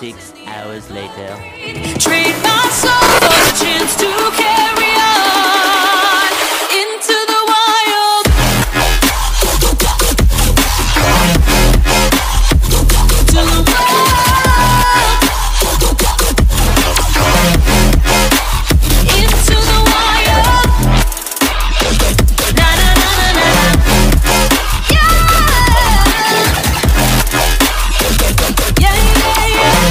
6 hours later. Trade my soul for the chance to carry on into the wild. To the wild. Into the wild. Na na na na na. Yeah. Yeah, yeah, yeah.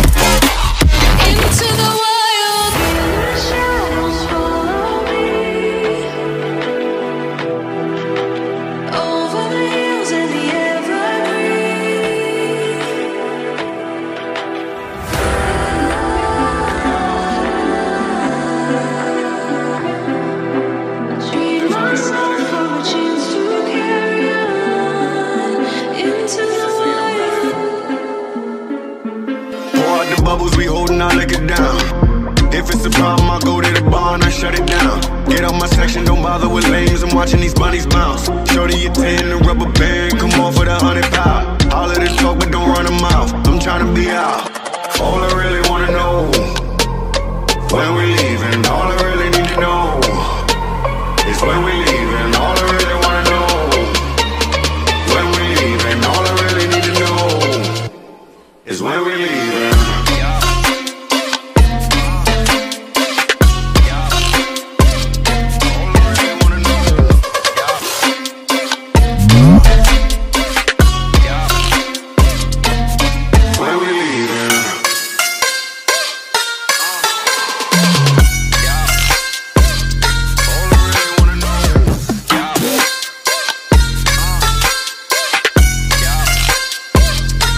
Into the wild. The shadows follow me over the hills and the evergreen. Treat myself for a chance to carry on into the wild. Pour out the bubbles, we holding our liquor down. If it's a problem, I'll go to the bar and I shut it down. Get out my section, don't bother with lames. I'm watching these bunnies bounce. Shorty, you 10, the rubber band, come off with 100 pound. All of this talk, but don't run a mouth. I'm trying to be out. All I really wanna know, when we leaving. All I really need to know is when we leaving. All I really wanna know, when we leaving. All I really need to know is when we leaving. When we leaving.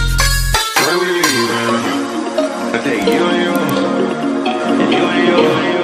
When we leaving. I take you and you, and you and you.